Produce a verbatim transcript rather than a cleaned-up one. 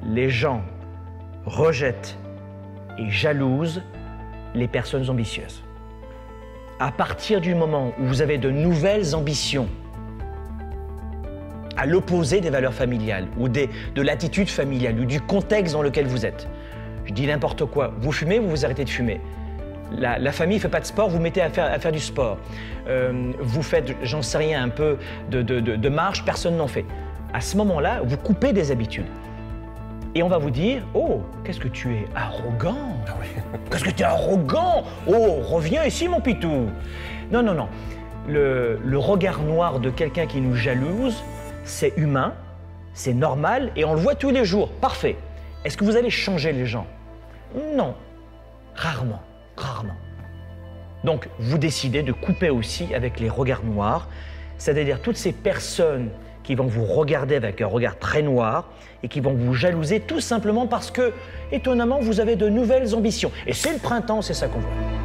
les gens rejettent et jalousent les personnes ambitieuses. À partir du moment où vous avez de nouvelles ambitions à l'opposé des valeurs familiales ou des, de l'attitude familiale ou du contexte dans lequel vous êtes, je dis n'importe quoi, vous fumez, vous vous arrêtez de fumer. La, la famille ne fait pas de sport, vous mettez à faire, à faire du sport. Euh, vous faites, j'en sais rien, un peu de, de, de, de marche, personne n'en fait. À ce moment-là, vous coupez des habitudes. Et on va vous dire, oh, qu'est-ce que tu es arrogant. Ah oui. Qu'est-ce que tu es arrogant. Oh, reviens ici, mon pitou. Non, non, non. Le, le regard noir de quelqu'un qui nous jalouse, c'est humain, c'est normal et on le voit tous les jours. Parfait. Est-ce que vous allez changer les gens? Non. Rarement. Rarement. Donc, vous décidez de couper aussi avec les regards noirs, c'est-à-dire toutes ces personnes qui vont vous regarder avec un regard très noir et qui vont vous jalouser tout simplement parce que, étonnamment, vous avez de nouvelles ambitions. Et c'est le printemps, c'est ça qu'on voit.